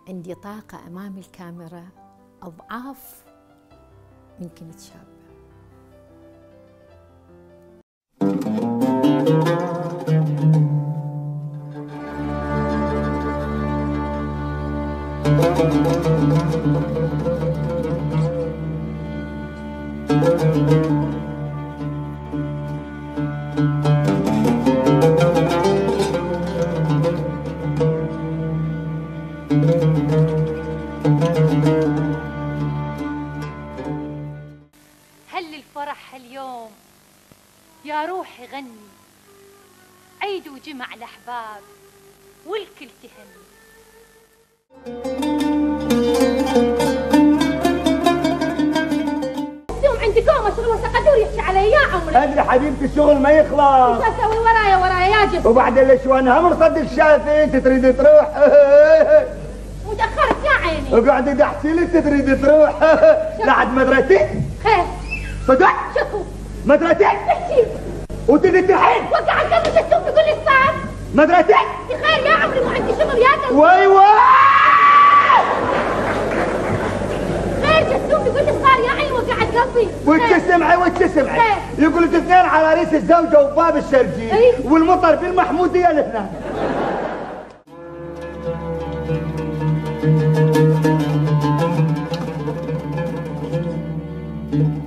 عندي طاقة أمام الكاميرا أضعاف من كنت شابة. هل الفرح اليوم يا روحي غني، عيد وجمع الأحباب والكل تهني. اليوم عندي كومة شغل وسقدور يحكي علي يا عمري. ادري حبيبتي الشغل ما يخلص. ايش اسوي ورايا يا جسم. وبعدين ليش وانا هم مصدق شايفين انت تريد تروح. متأخرت يا عيني. وقاعد احكي لك تريد تروح لعد مدرتي. خير صدق؟ شكو مدرتي؟ احكي. وتدري الحين؟ وقع القلب جسوم تقول لي صار. مدرتي؟ خير يا عمري مو عندي شغل يا قلبي. وي وي خير جسوم تقول لي صار يا عيني وقع قلبي. وش سمعي يقول لك اثنين على ريس الزوجه وباب الشرجي. ايه؟ والمطر في المحموديه لهناك.